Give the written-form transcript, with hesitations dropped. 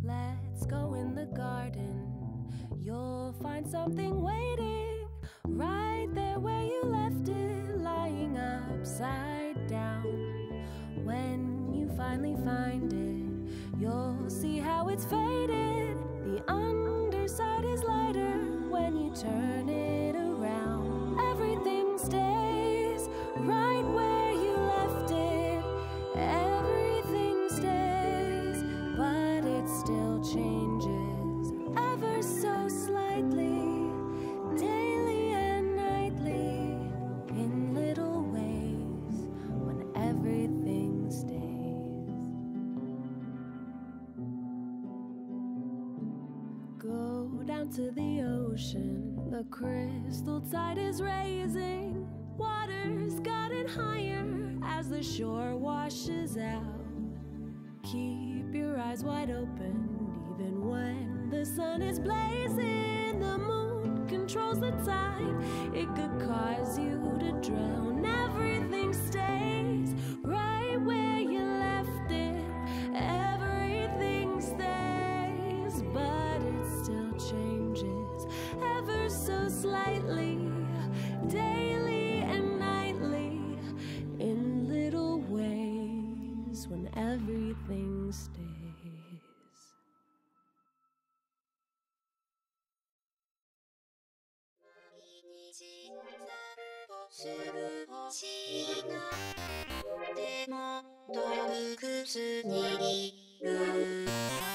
Let's go in the garden. You'll find something waiting right there where you left it, lying upside down. When you finally find it, you'll see how it's faded. The underside is lighter when you turn it around. Everything stays right where you left it. Everything stays, but it still changes ever so slightly, daily and nightly, in little ways when everything stays. Go down to the ocean, the crystal tide is raising. Water's gotten higher as the shore washes out. Keep your eyes wide open, even when the sun is blazing. The moon controls the tide, it could cause you to drown. Everything stays right where you left it. Everything stays, but it still changes ever so slightly, daily and nightly, in little ways when everything stays. "でも洞窟にいる」